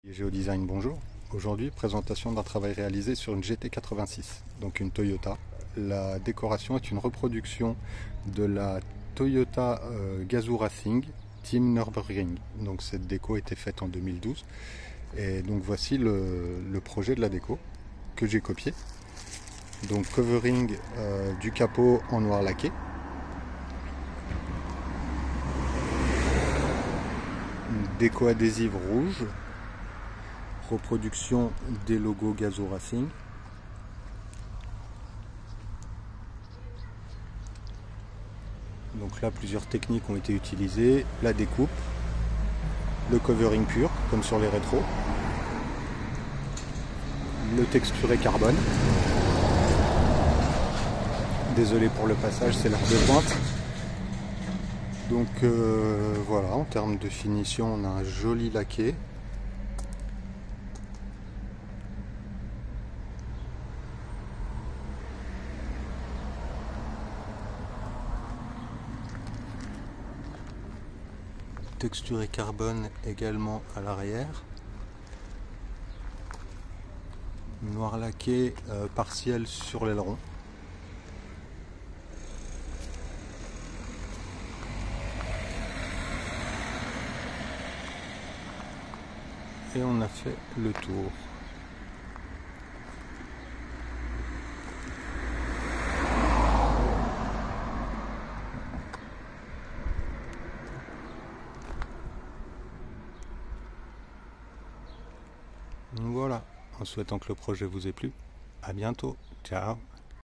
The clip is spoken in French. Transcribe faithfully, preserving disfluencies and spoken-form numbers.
Géodesign, bonjour. Aujourd'hui, présentation d'un travail réalisé sur une G T quatre-vingt-six, donc une Toyota. La décoration est une reproduction de la Toyota euh, Gazoo Racing Team Nürburgring. Donc cette déco a été faite en deux mille douze. Et donc voici le, le projet de la déco que j'ai copié. Donc covering euh, du capot en noir laqué. Une déco adhésive rouge. Reproduction des logos Gazoo Racing. Donc là, plusieurs techniques ont été utilisées. La découpe, le covering pur, comme sur les rétros, le texturé carbone. Désolé pour le passage, c'est l'heure de pointe. Donc euh, voilà, en termes de finition, on a un joli laqué. Texturé carbone également à l'arrière. Noir laqué euh, partiel sur l'aileron. Et on a fait le tour. Voilà, en souhaitant que le projet vous ait plu. À bientôt. Ciao.